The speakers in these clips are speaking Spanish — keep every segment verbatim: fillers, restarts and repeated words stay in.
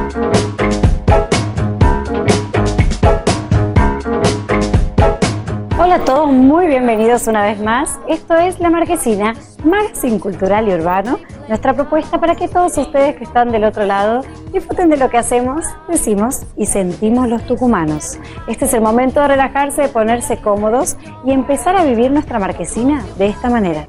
Hola a todos, muy bienvenidos una vez más. Esto es La Marquesina, magazine cultural y urbano, nuestra propuesta para que todos ustedes que están del otro lado disfruten de lo que hacemos, decimos y sentimos los tucumanos. Este es el momento de relajarse, de ponerse cómodos y empezar a vivir nuestra marquesina de esta manera.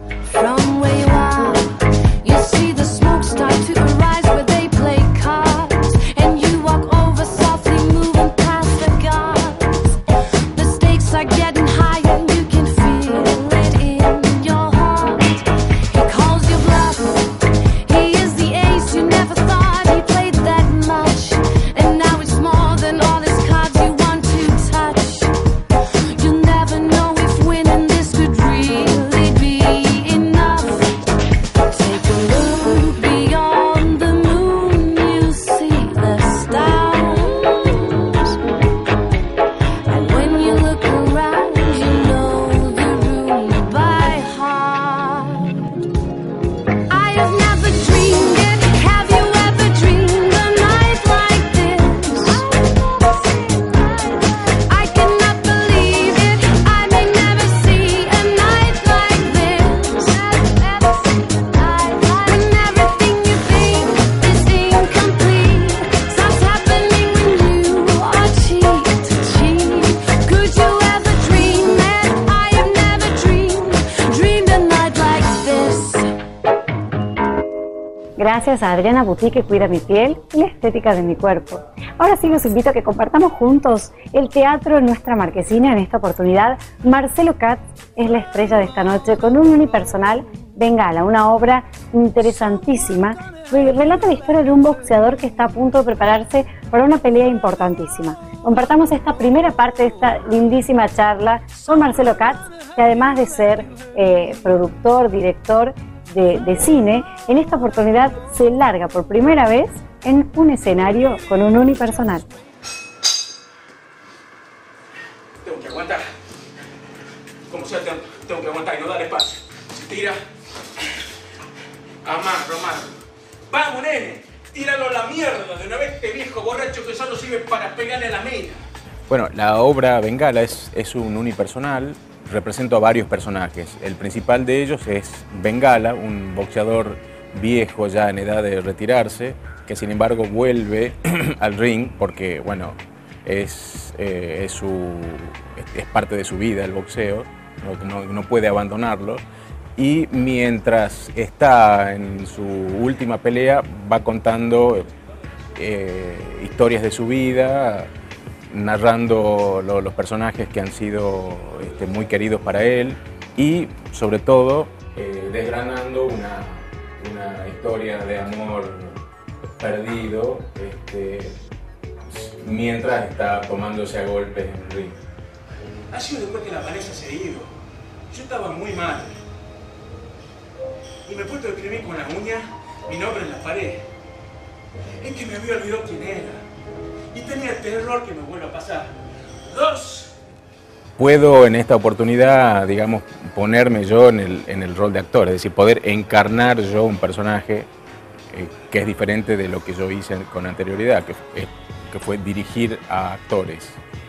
Gracias a Adriana Buti, que cuida mi piel y la estética de mi cuerpo. Ahora sí los invito a que compartamos juntos el teatro en nuestra marquesina. En esta oportunidad, Marcelo Katz es la estrella de esta noche con un unipersonal Bengala, una obra interesantísima que relata la historia de un boxeador que está a punto de prepararse para una pelea importantísima. Compartamos esta primera parte de esta lindísima charla con Marcelo Katz, que además de ser eh, productor, director De, de cine, en esta oportunidad se larga por primera vez en un escenario con un unipersonal. Tengo que aguantar. Como sea, tengo, tengo que aguantar y no dar espacio. Si tira, amarro, amarro. ¡Vamos, nene! ¡Tíralo a la mierda de una vez, este viejo borracho que solo sirve para pegarle a la mina! Bueno, la obra Bengala es, es un unipersonal. Represento a varios personajes. El principal de ellos es Bengala, un boxeador viejo ya en edad de retirarse, que sin embargo vuelve al ring porque, bueno, es, eh, es, su, es parte de su vida el boxeo, no, no, no puede abandonarlo. Y mientras está en su última pelea va contando eh, historias de su vida, narrando lo, los personajes que han sido este, muy queridos para él y, sobre todo, eh, desgranando una, una historia de amor perdido este, mientras está tomándose a golpes en el ring. Ha sido después que la Vanessa se ha ido. Yo estaba muy mal. Y me he puesto a escribir con la uña mi nombre en la pared. Es que me había olvidado quién era. Y tenía terror que me vuelva a pasar. Dos. Puedo en esta oportunidad, digamos, ponerme yo en el, en el rol de actor, es decir, poder encarnar yo un personaje eh, que es diferente de lo que yo hice con anterioridad, que, es, que fue dirigir a actores.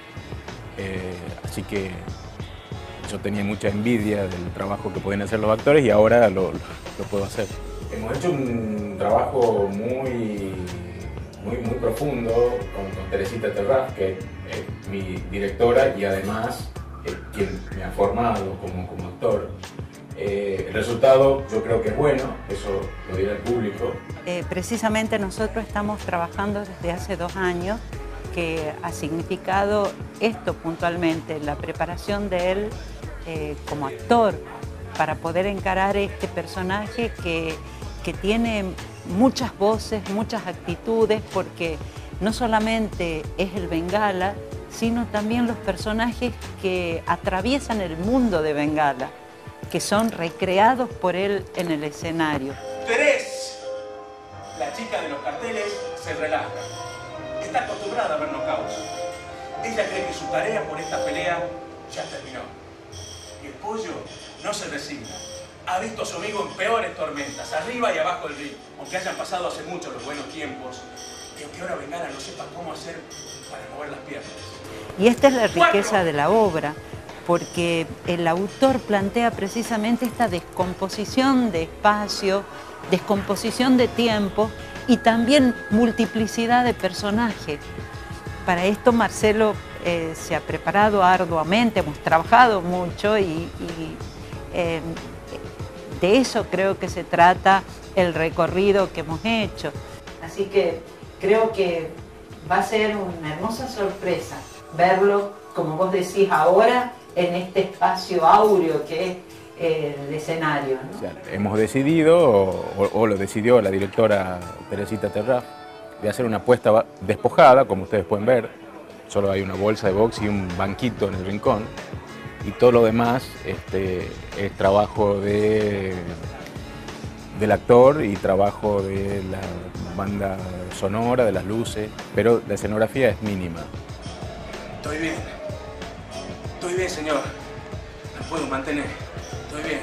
Eh, así que yo tenía mucha envidia del trabajo que pueden hacer los actores y ahora lo, lo, lo puedo hacer. Hemos hecho un trabajo muy... Muy, muy profundo con, con Teresita Terraz, que es mi directora y además es quien me ha formado como, como actor. Eh, el resultado yo creo que es bueno, eso lo dirá el público. Eh, precisamente nosotros estamos trabajando desde hace dos años, que ha significado esto puntualmente, la preparación de él eh, como actor para poder encarar este personaje que, que tiene muchas voces, muchas actitudes, porque no solamente es el Bengala, sino también los personajes que atraviesan el mundo de Bengala, que son recreados por él en el escenario. Terés, la chica de los carteles, se relaja. Está acostumbrada a ver knockouts. Ella cree que su tarea por esta pelea ya terminó. Y el pollo no se resigna. Ha visto a su amigo en peores tormentas, arriba y abajo del ring. Aunque hayan pasado hace mucho los buenos tiempos, que, que ahora Bengala no sepa cómo hacer para mover las piernas. Y esta es la riqueza de la obra, porque el autor plantea precisamente esta descomposición de espacio, descomposición de tiempo y también multiplicidad de personajes. Para esto Marcelo eh, se ha preparado arduamente, hemos trabajado mucho y, y eh, de eso creo que se trata el recorrido que hemos hecho. Así que creo que va a ser una hermosa sorpresa verlo, como vos decís ahora, en este espacio áureo que es eh, el escenario, ¿no? O sea, hemos decidido, o, o lo decidió la directora Teresita Terraf, de hacer una puesta despojada, como ustedes pueden ver. Solo hay una bolsa de box y un banquito en el rincón. Y todo lo demás este, es trabajo de, del actor y trabajo de la banda sonora, de las luces, pero la escenografía es mínima. Estoy bien. Estoy bien, señor. Me puedo mantener. Estoy bien.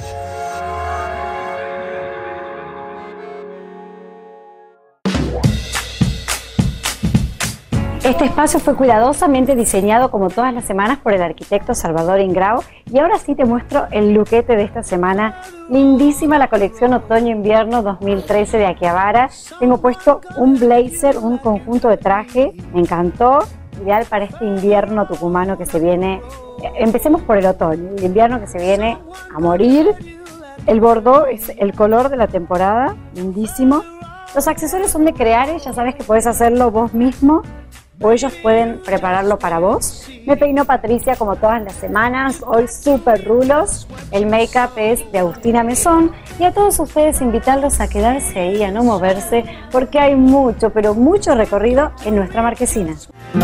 Este espacio fue cuidadosamente diseñado como todas las semanas por el arquitecto Salvador Ingrao y ahora sí te muestro el luquete de esta semana. Lindísima la colección Otoño-Invierno dos mil trece de Akihabara. Tengo puesto un blazer, un conjunto de traje, me encantó, ideal para este invierno tucumano que se viene. Empecemos por el otoño, el invierno que se viene a morir. El bordó es el color de la temporada, lindísimo. Los accesorios son de Creare, ya sabes que puedes hacerlo vos mismo o ellos pueden prepararlo para vos. Me peinó Patricia como todas las semanas, hoy súper rulos. El make-up es de Agustina Mesón y a todos ustedes invitarlos a quedarse ahí, a no moverse, porque hay mucho, pero mucho recorrido en nuestra marquesina.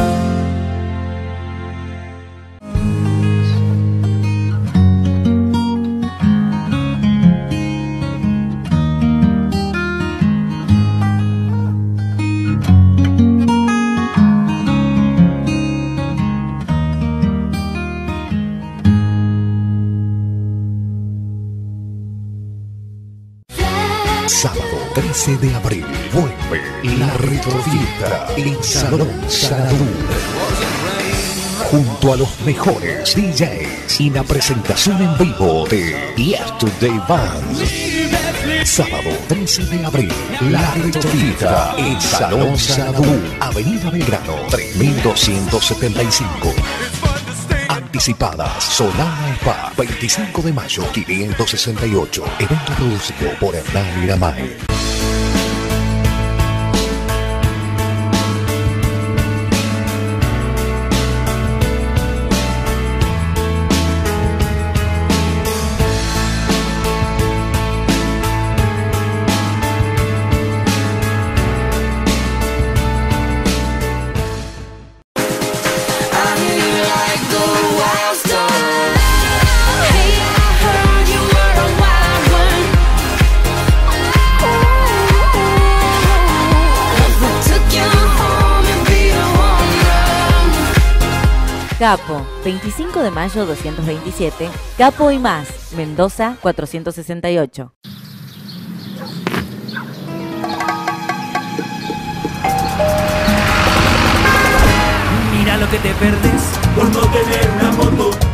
Sábado trece de abril, vuelve la retrofiesta en Salón Sanadú. Junto a los mejores D Js y la presentación en vivo de Yesterday Band. Sábado trece de abril, la retrofiesta en Salón Sanadú, Avenida Belgrano, tres mil doscientos setenta y cinco. Anticipadas, Solana Spa, veinticinco de mayo, quinientos sesenta y ocho. Evento producido por Hernán Miramay. Capo, veinticinco de mayo doscientos veintisiete, Capo y más, Mendoza cuatrocientos sesenta y ocho. Mira lo que te perdés por no tener una moto.